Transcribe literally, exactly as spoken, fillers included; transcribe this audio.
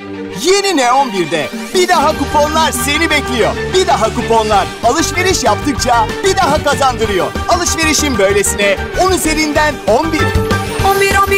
Yeni Ne on bir'de bir daha kuponlar seni bekliyor. Bir daha kuponlar alışveriş yaptıkça bir daha kazandırıyor. Alışverişin böylesine on üzerinden on bir. on bir on